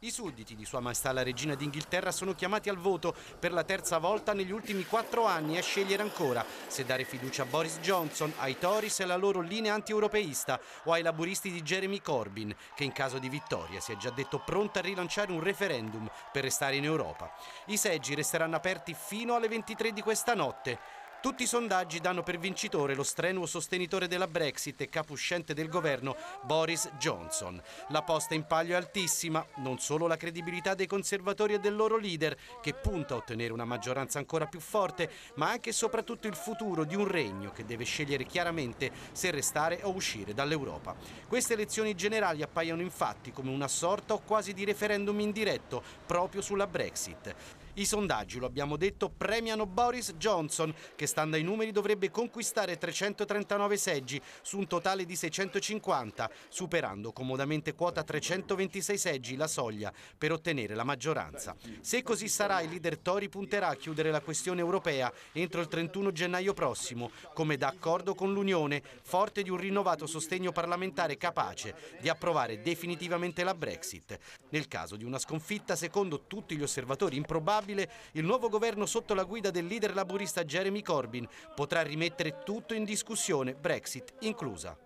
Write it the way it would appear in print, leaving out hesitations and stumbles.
I sudditi di Sua Maestà la Regina d'Inghilterra sono chiamati al voto per la terza volta negli ultimi 4 anni a scegliere ancora se dare fiducia a Boris Johnson, ai Tories e alla loro linea anti-europeista o ai laburisti di Jeremy Corbyn, che in caso di vittoria si è già detto pronta a rilanciare un referendum per restare in Europa. I seggi resteranno aperti fino alle 23 di questa notte. Tutti i sondaggi danno per vincitore lo strenuo sostenitore della Brexit e capo uscente del governo Boris Johnson. La posta in palio è altissima, non solo la credibilità dei conservatori e del loro leader, che punta a ottenere una maggioranza ancora più forte, ma anche e soprattutto il futuro di un regno che deve scegliere chiaramente se restare o uscire dall'Europa. Queste elezioni generali appaiono infatti come una sorta o quasi di referendum indiretto proprio sulla Brexit. I sondaggi, lo abbiamo detto, premiano Boris Johnson, che stando ai numeri dovrebbe conquistare 339 seggi su un totale di 650, superando comodamente quota 326 seggi, la soglia per ottenere la maggioranza. Se così sarà, il leader Tory punterà a chiudere la questione europea entro il 31 gennaio prossimo, come d'accordo con l'Unione, forte di un rinnovato sostegno parlamentare capace di approvare definitivamente la Brexit. Nel caso di una sconfitta, secondo tutti gli osservatori improbabile, il nuovo governo sotto la guida del leader laburista Jeremy Corbyn potrà rimettere tutto in discussione, Brexit inclusa.